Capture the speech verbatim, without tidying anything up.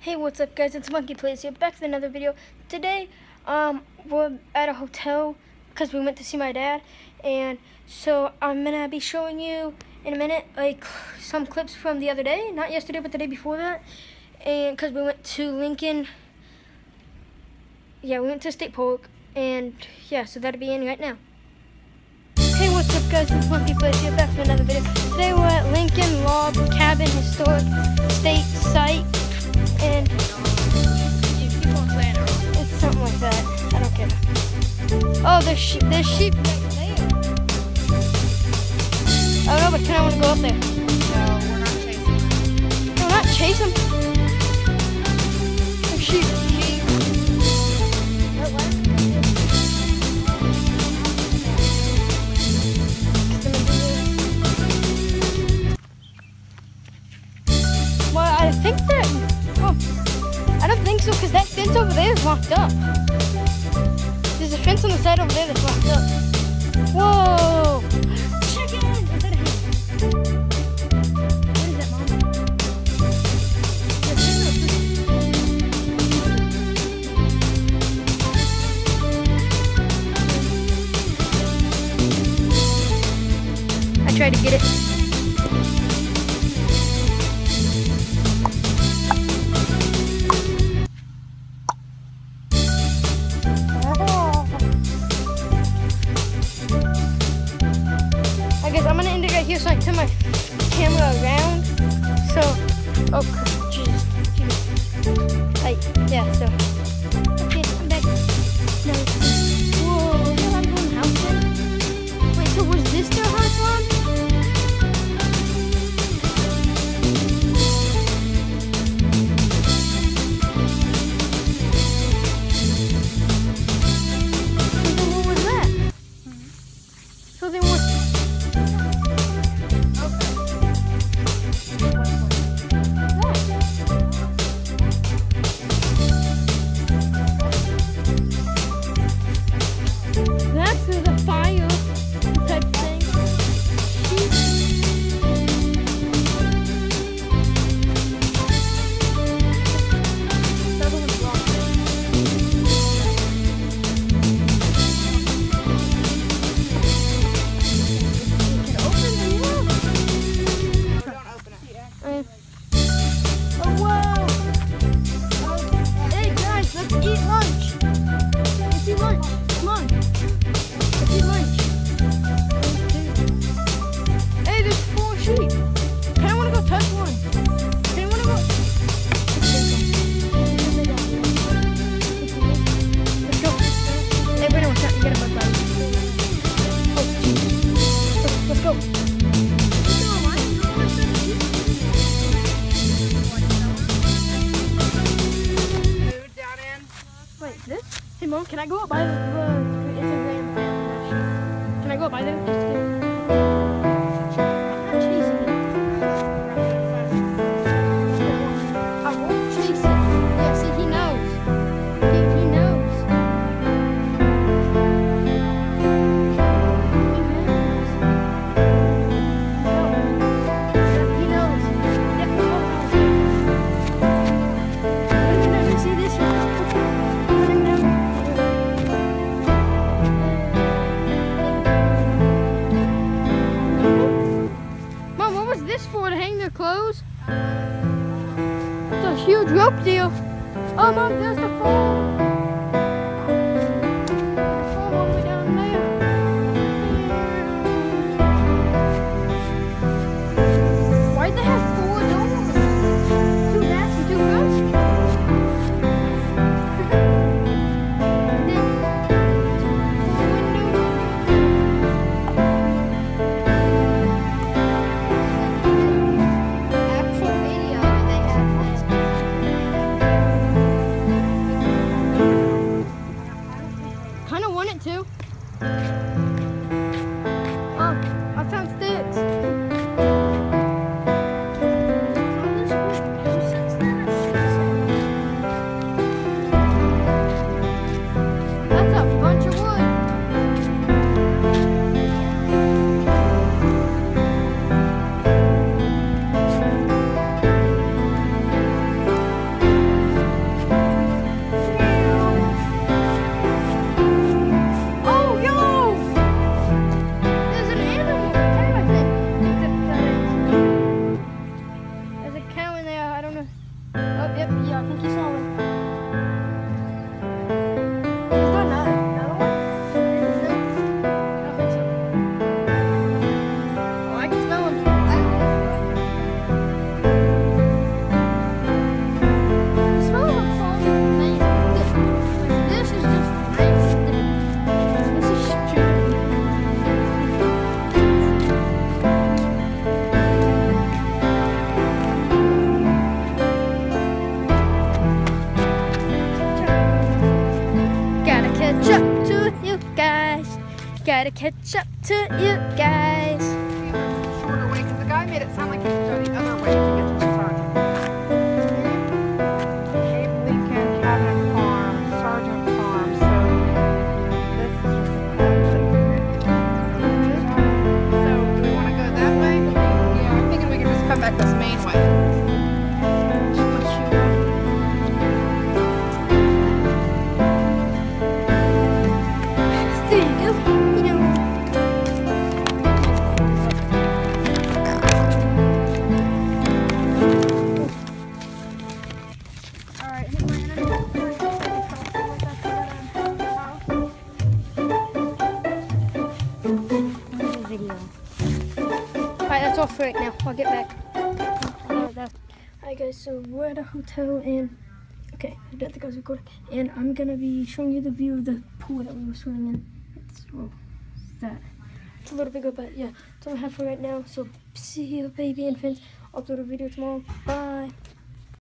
Hey, what's up guys, it's Monkey Plays here, back with another video. Today, um, we're at a hotel because we went to see my dad, and so I'm gonna be showing you in a minute, like, some clips from the other day, not yesterday, but the day before that, and because we went to Lincoln, yeah, we went to State Park, and yeah, so that'll be in right now. Hey, what's up guys, it's Monkey Plays here, back with another video. Today we're at Lincoln Log Cabin Historic State Site. And it's something like that. I don't care. Oh, there's sheep. There's sheep right there. I don't know, but kind of want to go up there. No, we're not chasing. No, not chase them. There's sheep. Sheep. Well, I think that. Oh, I don't think so, because that fence over there is locked up. There's a fence on the side over there that's locked up. Whoa! Chicken! Is that a hen? What is that, Mom? I tried to get it. I'm gonna end it right here so I can turn my camera around. So, oh, jeez, jeez. Like, yeah, so. Okay, I'm back. No. Whoa, is that like one house then? Wait, so was this their house, Mom? So then what was that? Mm-hmm. So then what? Hey Mom, can I go up by the, the Instagram? Can I go up by there? Just to get... I'm not chasing it. I won't chase it. Yeah, see, he knows. He, he knows. He knows. He knows. Definitely knows. I never see this one. For to hang their clothes. It's a huge rope deal. Oh Mom, there's the phone. The phone all the way down there. Why'd they have four doors? Two bats and two girls? I think you saw one. Is there another, another one? No? I don't think so. Oh, I can smell them. The smell of a frog is amazing. Like, this is just nice. This is stupid. Gotta catch up to you guys. Gotta catch up to you guys. Shorter way, because the guy made it sound like he could go the other way to get to the Sargent. Abe Lincoln Cabinet Farm, Sargent Farm. So this is just So do we want to go that way? Yeah, I'm thinking we can just come back this main way. There you go. You know. Alright, hit my internet. Video. Alright, that's all for right now. I'll get back. Alright guys, so we're at a hotel and okay, I bet the guys recording. And I'm gonna be showing you the view of the pool that we were swimming in. It's well, it's that. It's a little bigger, but yeah, that's all I have for right now. So see you baby infants. I'll upload a video tomorrow. Bye.